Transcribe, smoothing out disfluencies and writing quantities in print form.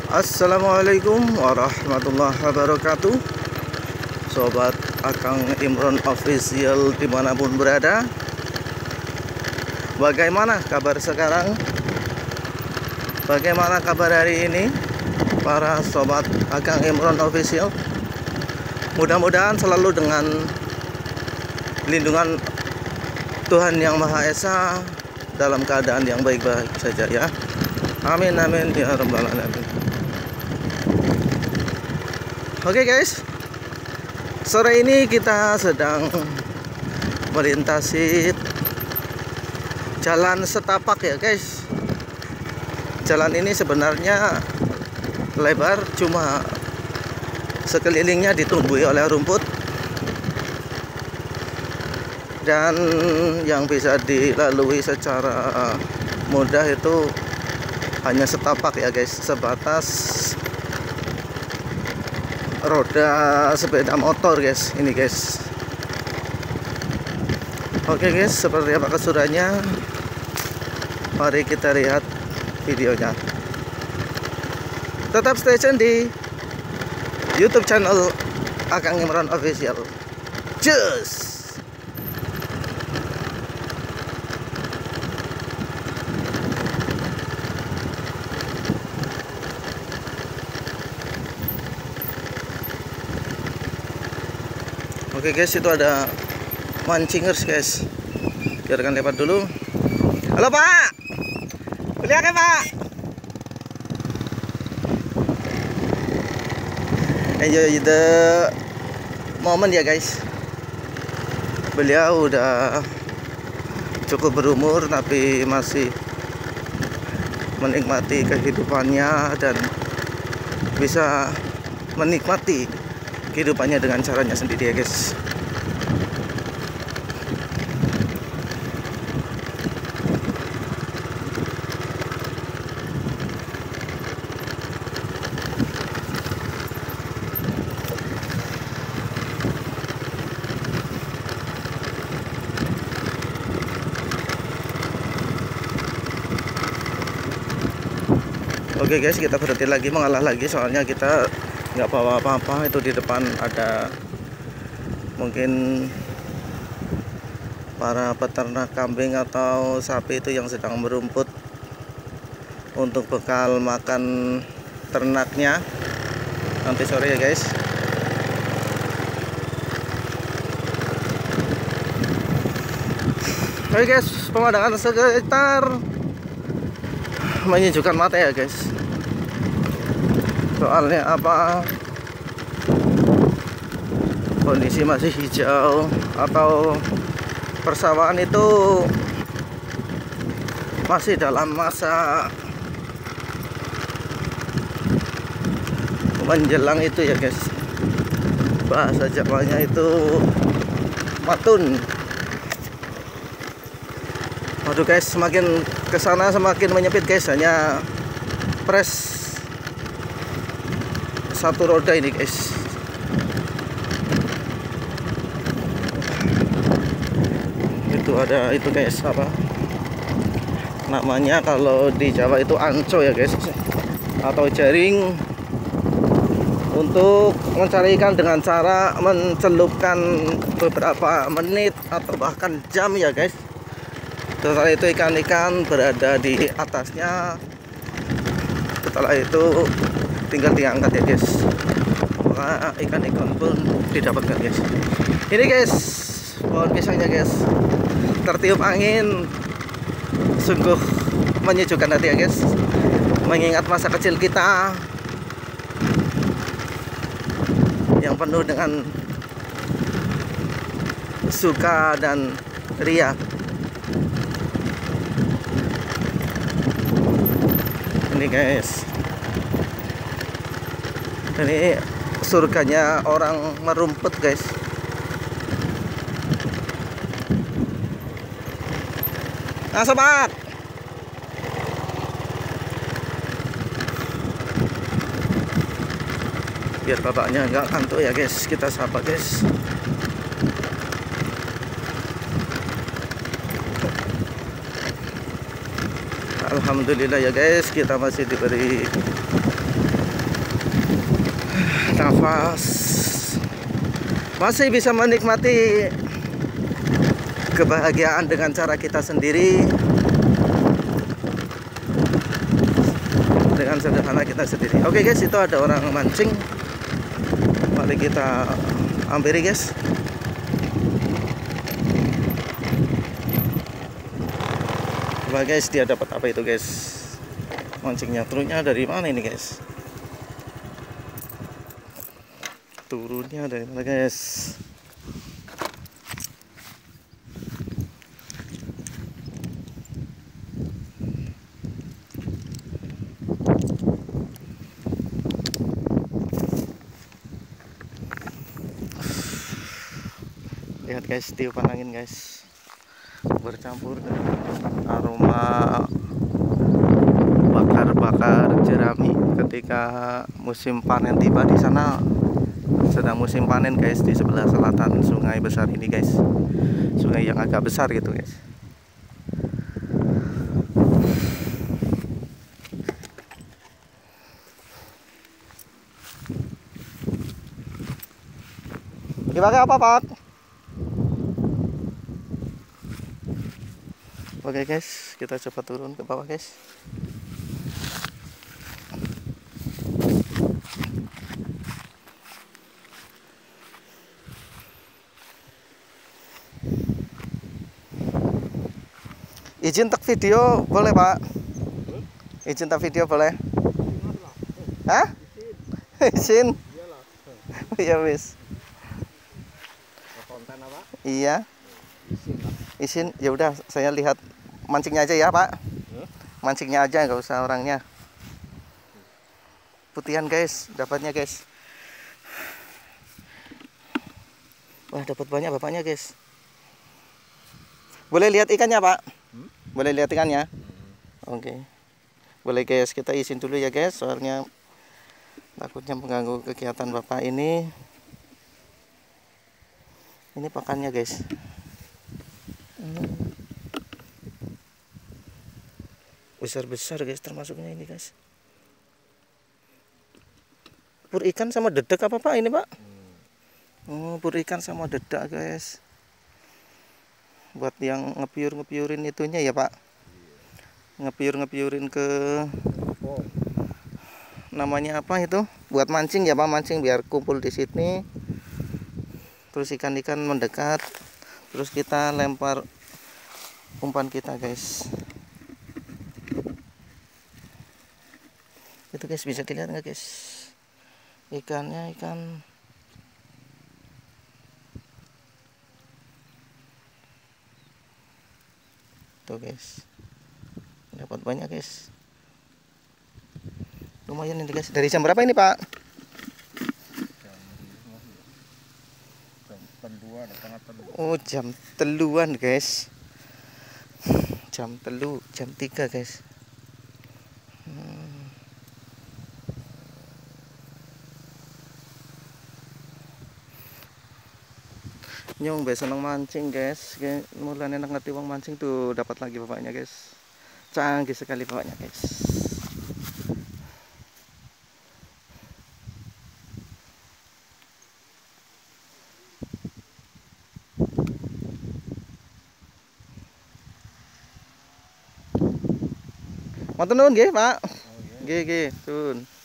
Assalamualaikum warahmatullahi wabarakatuh. Sobat Akang Imron Official dimanapun berada, bagaimana kabar sekarang? Bagaimana kabar hari ini para sobat Akang Imron Official? Mudah-mudahan selalu dengan lindungan Tuhan Yang Maha Esa dalam keadaan yang baik-baik saja ya. Amin amin ya rabbal alamin. Oke guys, sore ini kita sedang melintasi jalan setapak ya guys. Jalan ini sebenarnya lebar, cuma sekelilingnya ditumbuhi oleh rumput, dan yang bisa dilalui secara mudah itu hanya setapak ya guys, sebatas roda sepeda motor guys. Ini guys. Oke guys, seperti apa kesudahannya? Mari kita lihat videonya. Tetap stay tune di YouTube channel Akang Imron Official. Cus. Oke guys, itu ada mancingers guys. Biarkan lewat dulu. Halo Pak, beli apa Pak? Enjoy the moment ya guys. Beliau udah cukup berumur tapi masih menikmati kehidupannya dan bisa menikmati kehidupannya dengan caranya sendiri ya guys. Oke guys, kita berhenti lagi, mengalah lagi, soalnya kita nggak bawa apa-apa. Itu di depan ada mungkin para peternak kambing atau sapi itu yang sedang merumput untuk bekal makan ternaknya nanti sore ya guys. Oke guys, pemandangan sekitar menyejukkan mata ya guys. Soalnya apa, kondisi masih hijau, atau persawahan itu masih dalam masa menjelang itu ya guys. Bahasa Jawanya itu matun. Waduh guys, semakin kesana semakin menyempit guys. Hanya press satu roda ini guys. Itu ada itu guys, apa namanya kalau di Jawa itu anco ya guys, atau jaring untuk mencari ikan dengan cara mencelupkan beberapa menit atau bahkan jam ya guys. Setelah itu ikan-ikan berada di atasnya. Setelah itu tinggal diangkat ya guys, maka ikan-ikan pun didapatkan guys. Ini guys, pohon pisangnya guys, tertiup angin, sungguh menyejukkan hati ya guys. Mengingat masa kecil kita yang penuh dengan suka dan ria. Ini guys, ini surganya orang merumput guys. Nah sobat, biar bapaknya nggak ngantuk ya guys, kita sapa guys. Alhamdulillah ya guys, kita masih diberi lepas. Masih bisa menikmati kebahagiaan dengan cara kita sendiri, dengan sederhana kita sendiri. Oke guys, itu ada orang mancing. Mari kita hampiri guys. Coba guys, dia dapat apa itu guys? Mancingnya turunnya dari mana ini guys? Turunnya dari mana guys? Lihat guys, tiupan angin guys, bercampur dengan aroma bakar-bakar jerami ketika musim panen tiba. Di sana sedang musim panen guys, di sebelah selatan sungai besar ini guys, sungai yang agak besar gitu guys. Dipakai apa Pak? Oke guys, kita coba turun ke bawah guys. Izin tak video boleh Pak? Izin tak video boleh? Hah? Izin? Iya wis. Konten apa? Iya. Izin. Ya udah, saya lihat mancingnya aja ya Pak. Mancingnya aja, nggak usah orangnya. Putihan guys, dapatnya guys. Wah, dapat banyak bapaknya guys. Boleh lihat ikannya Pak? Boleh lihat ikannya? Oke. Boleh guys, kita izin dulu ya guys, soalnya takutnya mengganggu kegiatan bapak ini. Ini pakannya guys. Besar-besar guys, termasuknya ini guys. Pur ikan sama dedak apa Pak ini Pak? Oh, pur ikan sama dedak guys. Buat yang ngepiurin itunya ya Pak. Ngepiurin ke namanya apa itu? Buat mancing ya Pak, mancing biar kumpul di sini. Terus ikan-ikan mendekat. Terus kita lempar umpan kita guys. Itu guys, bisa dilihat nggak guys? Ikannya ikan tuh guys, dapat banyak guys, lumayan ini guys. Dari jam berapa ini Pak? Oh, jam teluan guys, jam 3 guys. Nyong be seneng mancing guys, mulai enak ngerti wong mancing tuh, dapat lagi bapaknya guys, canggih sekali bapaknya guys. Matur nuwun nggih Pak. Nggih, turun.